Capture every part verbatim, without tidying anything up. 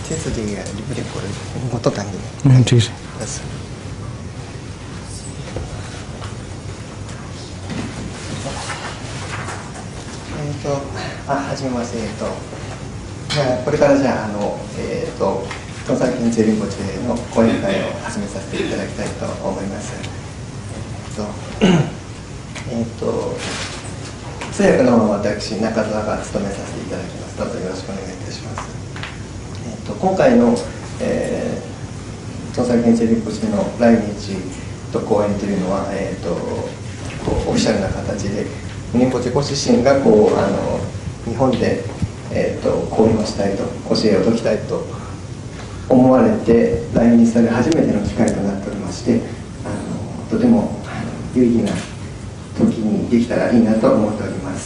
Itu dia diberi boleh foto tanggi. Hmm, ठीक है. Yes. えっと、あ、はじめまして。えっと、じゃあこれからじゃああのえっと東西近中リンポチェの講演会を始めさせていただきたいと思います。えっと、えっと通訳の方は私中澤が務めさせていただきます。どうぞよろしくお願いいたします。えっと今回の、えー、東西近中リンポチェの来日と講演というのはえっとこうオフィシャルな形で。リンポチェご自身がこうあの日本で、えー、と講演をしたいと教えを説きたいと思われて来日され初めての機会となっておりましてあのとても有意義な時にできたらいいなと思っております。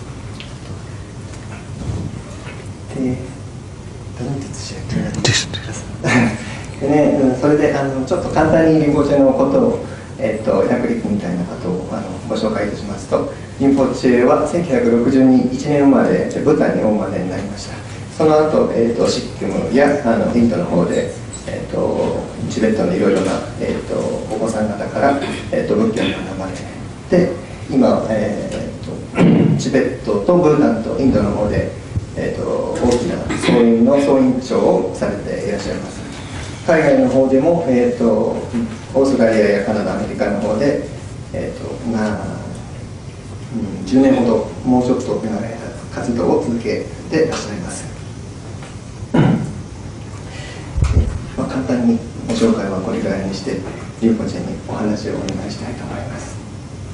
で、どの説明をでね、それであのちょっと簡単にリンポチェのことをえっと、略歴みたいなことをあのご紹介いたしますと、リンポチェはせんきゅうひゃくろくじゅういちねん生まれでブタンにお生まれになりました。その後、えっと、シッキムやあのインドの方で、えっと、チベットのいろいろな、えっと、お子さん方から、えっと、仏教を学ばれて今、えっと、チベットとブータンとインドの方で、えっと、大きな僧院の総院長をされていらっしゃいます。海外の方でも、えー、とオーストラリアやカナダ、アメリカの方で、えーとまあうん、じゅうねんほどもうちょっと長い活動を続けていらっしゃいます。まあ、簡単にご紹介はこれぐらいにしてリンポチェにお話をお願いしたいと思います。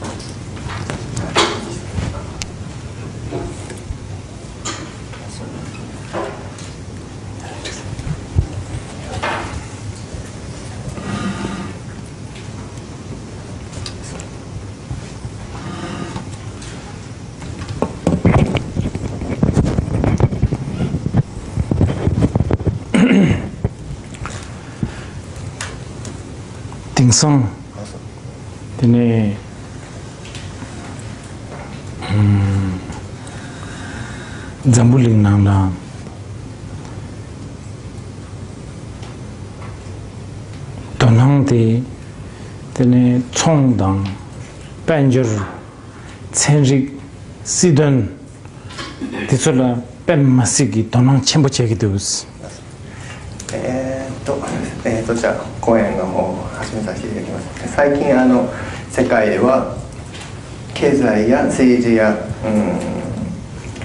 띵성 되네. 음, 잠불링 나나. 돈항대 되네 총당 벤저 천직 시던 디솔라 벤마시기 돈항 첨부체기도스. えーっと、えーっとじゃあ講演の方を始めさせていただきます。最近あの世界では経済や政治や、うん、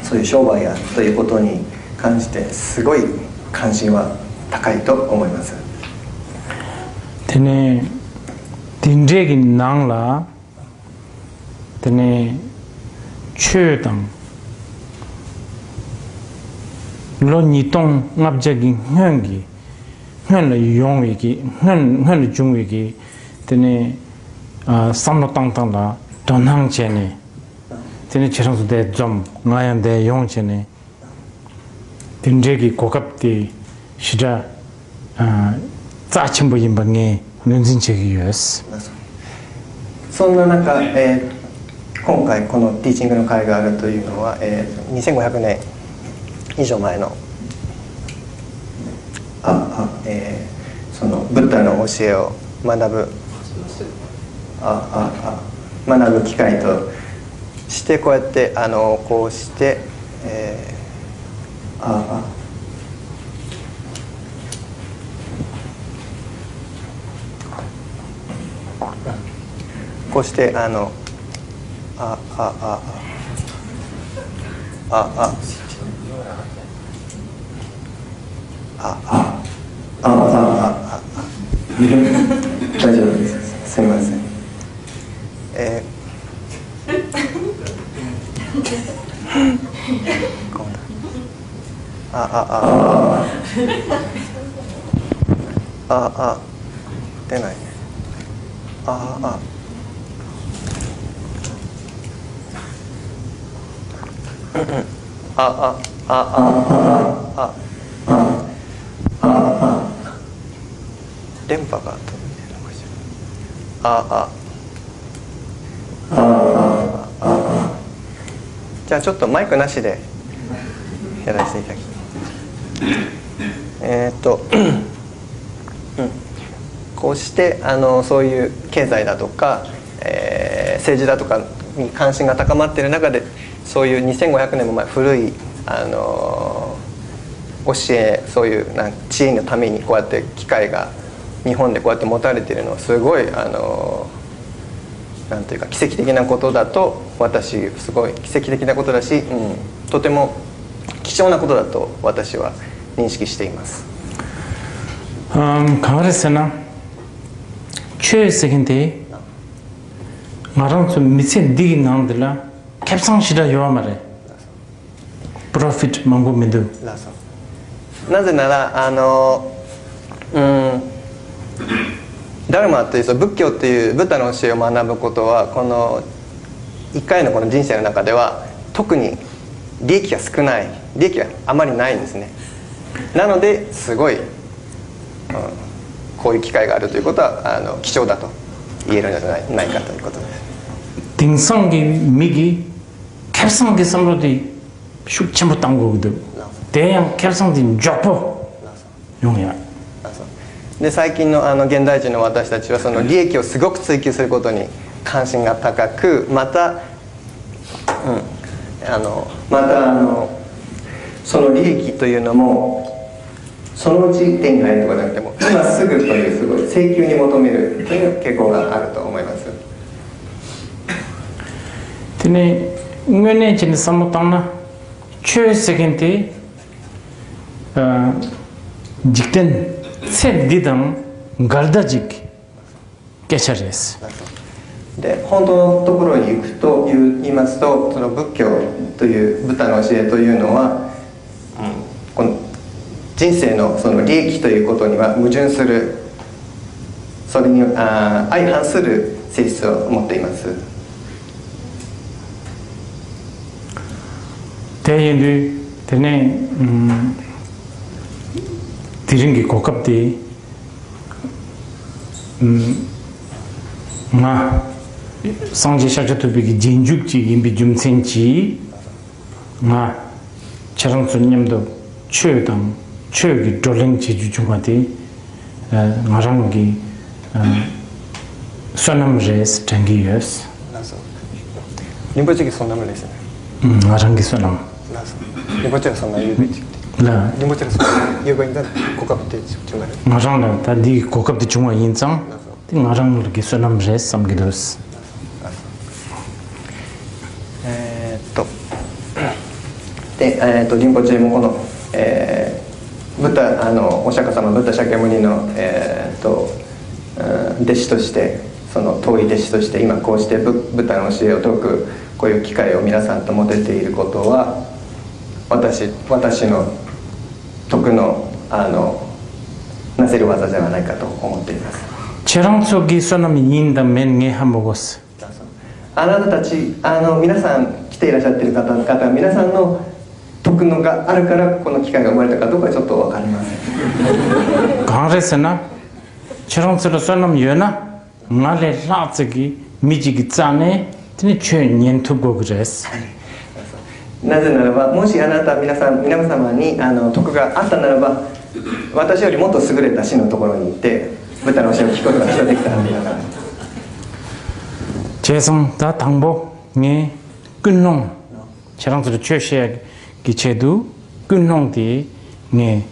そういう商売やということに関してすごい関心は高いと思います。 でね、人間になんらでね、中等論にとんがぶじゃぎんがんぎngân là yong về cái ngân ngân là chung về cái thế này sam nó tăng tăng là toàn hàng trên này thế này chỉ trong số để jump ngay anh để yong trên này thế này cái cố cấp thì sẽ ra trả chim bồi im bằng nghe nên xin chơi cái us そんな中、えー、今回このティーチングの会があるというのは、えー、にせんごひゃくねん以上前のああ、えー、そのブッダの教えを学ぶあああ学ぶ機会としてこうやってあのこうして、えー、ああこうしてあのあああああああああああ大丈夫です。すみません。えー、あああああ出ないね。ああああああああ電波が飛んでるのかしら。あああああじゃあちょっとマイクなしでやらせていただきます。 えーっと、うん、こうしてあのそういう経済だとか、えー、政治だとかに関心が高まっている中で、そういうにせんごひゃくねんも前古いあの教え、そういうなん知恵のためにこうやって機会が日本でこうやって持たれているのはすごいあのなんていうか奇跡的なことだと、私すごい奇跡的なことだし、うん、とても貴重なことだと私は認識しています。 음, 강아리스나 최세긴데 나랑 좀 미세 디기 나온들라 캡상시다 요아마레 프로핏 망고 민두. なぜならあのうんダルマという仏教というブッダの教えを学ぶことは、このいっかいのこの人生の中では特に利益が少ない、利益があまりないんですね。なのですごい、うん、こういう機会があるということはあの貴重だと言えるのではないかということです。 딩성기 미기 캡상기 선로디 슉 첨부 땅고도 대양 캡상디 좁어 용이야. で最近のあの現代人の私たちはその利益をすごく追求することに関心が高く、また、うん、あのまたあのその利益というのもそのうち手に入るとかじゃなくても今すぐというすごい請求に求めるという傾向があると思います。 でね、運営地にさもたんな中世間で実験셋 디담 갈다직 깨차리스. で本当のところに行くと言いますと、その仏教というブッダの教えというのは、うん、この人生のその利益ということには矛盾する、それにあ相反する性質を持っています。대인들 되네. 음. 디링기 고급디 음 마 상지 샤저토비기 진죽지 임비 좀 센지 마 저런 손님도 최당 최기 돌랭지 주중한테 마랑기 소남제스 땡기여스 나서 님버지기 소남을 내세요. 음 마랑기 소남 나서 님버지가 소남 유비지 라 님버지가 요거인가 고급대 중간에 마랑나 다디 고급대 중간 인상 티 마랑 이렇게 소남제스 삼기도스. えーっとで、えーっとリンポチェもこの、えー、ブッダあのお釈迦様ブッダシャキャムニの、えーっと弟子としてその遠い弟子として今こうしてブッダの教えを説くこういう機会を皆さんと持てていることは私私の徳のあのなせる技ではないかと思っています。あなたたちあの皆さん来ていらっしゃっている方々皆さんの徳のがあるからこの機会が生まれたかどうかちょっと分かりません。チェロンスルソナムユナマレラツギミジギツァネテニチュニエントゴグレス。なぜならばもしあなた皆さん皆様にあの徳があったならば私よりもっと優れた師のところに行ってブッダの教えを聞くことができたのではないか。제성 다 당보 네 근농 자랑스러 최시에 기체도 근농디 네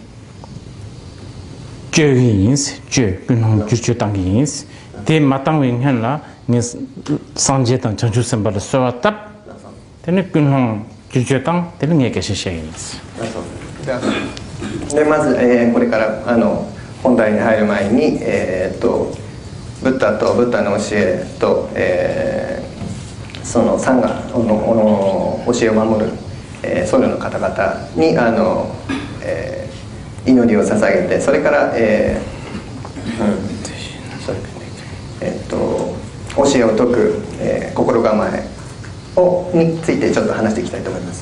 저인스 저 근농 주주 당인스 대 마땅윈 현라 네 상제당 전주선발 소와탑 되는 근농 주주 당 되는 게 계시시인스. でまず、えー、これからあの本題に入る前にえー、っとブッダとブッダの教えと、えー、そのサンガの教えを守る、えー、僧侶の方々にあの、えー、祈りを捧げてそれから、えーうんえー、っと教えを説く、えー、心構えをについてちょっと話していきたいと思います。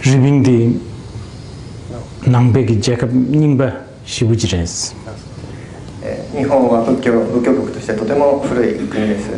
리빙디 낭백이 제가 님바 시부지레스 日本は仏教仏教国としてとても古い国です。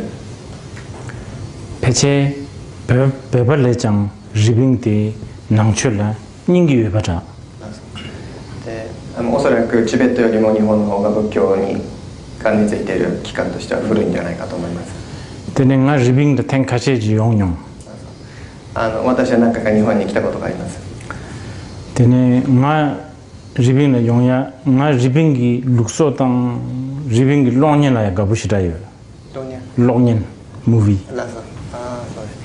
배체 베벌레장 리빙디 낭출라 닝기 외바자 であのおそらくチベットよりも日本の方が仏教に関連づいている期間としては古いんじゃないかと思います。 데네가 리빙드 탱카시지 용용 あの私は何回か日本に来たことがあります。 데네 nga 리빙의 용야 nga 리빙기 룩소당 리빙기 롱년아야 가부시다요 どうにゃ 롱년 무비 ラサああそうです。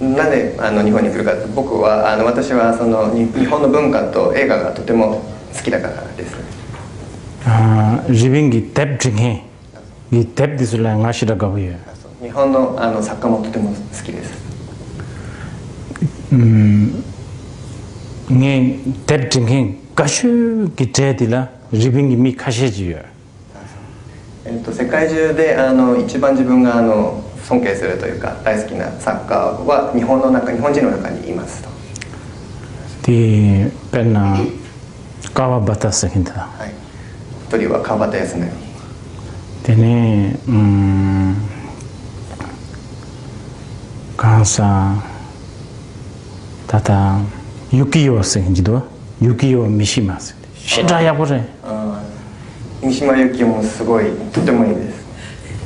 なんであの日本に来るかって僕はあの私はそのに日本の文化と映画がとても好きだからです。 아 리빙기 탭 중에 이 탭 디슬라 nga시다 가부요 日本のあの作家もとても好きです。 음 네 탭 중에 가슈 기제디라 리빙기 미 카시지요 えっと世界中であの一番自分があの尊敬するというか大好きな作家は日本の中日本人の中にいますと。 디 펜나 까와바타 세긴다 はい。一人は川端康成。 데네 음 가사 타타 유키요 생지도 유키요 미시마스 시다야 보래 あー三島由紀夫もすごいとてもいいです。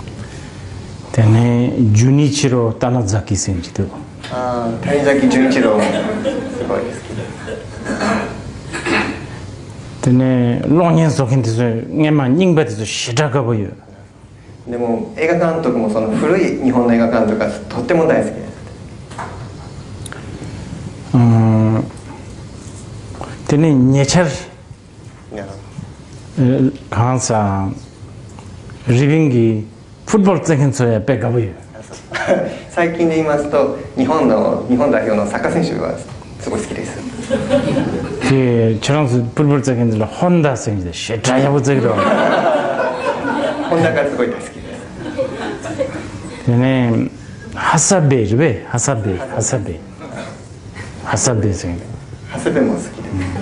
데네 주니치로 타나자키 생지도 ああ谷崎潤一郎もすごい好きです。 데네 롱년 속인데서 녜마 닝바데서 시다가 보여 でも映画監督もその古い日本の映画監督がとっても大好きです。 음 데네 녜차르 いや 강사 리빙기 풋볼 생선에 빼가보여 最近で言いますと日本の日本代表のサッカー選手はすごい好きです。 그 저런 풋볼 생선들 혼다 생선데 시다야 보자기로 本田がすごい大好きです。 데네 하사베 왜 하사베 하사베 하사베 생선 長谷部も好きです。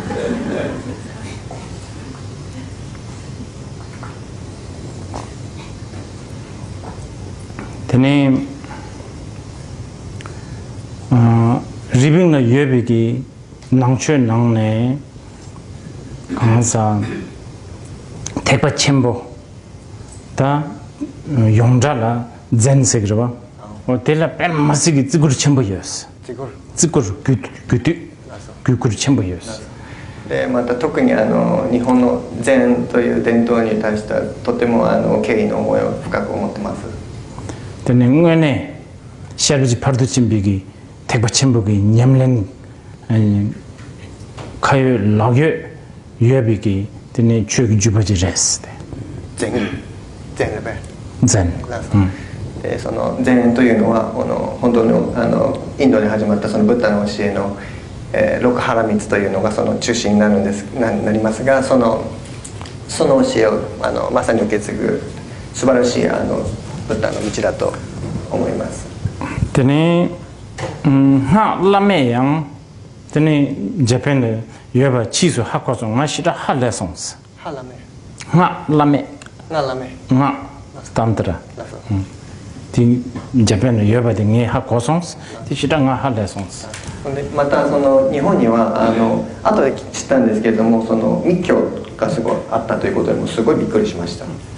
데네 어 리빙의 유비기 낭추 낭내 강사 대파 첨보 다 용자라 젠세그바 어 텔라 뺀 마시기 찌구르 첨보였어 ジゴル 찌구르 규규 규구르 첨보였어 でまた特にあの日本の禅という伝統に対してはとてもあの敬意の思いを深く思ってます。 데네 응원에 샤르지 파르도 찜비기 대파 첨보기 냠랭 아니 카요 라교 유비기 데네 추기 주바지레스 禅禅レベル 젠 でその禅というのはあの本当のあのインドで始まったそのブッダの教えの、えー、六波羅蜜というのがその中心になるんですななりますが、そのその教えをあのまさに受け継ぐ素晴らしいあのブッダの道だと思います。 데네 음 하 라메양 데네 재팬의 유바 치수 학과정 마시라 할레송스 ハラメ 하 라메 がラメ 하 스탄드라 ラフ 디 재팬의 유바 등의 학과송스 디시랑아 할레송스 でまたその日本にはあの後で知ったんですけれどもその密教がすごいあったということでもすごいびっくりしました。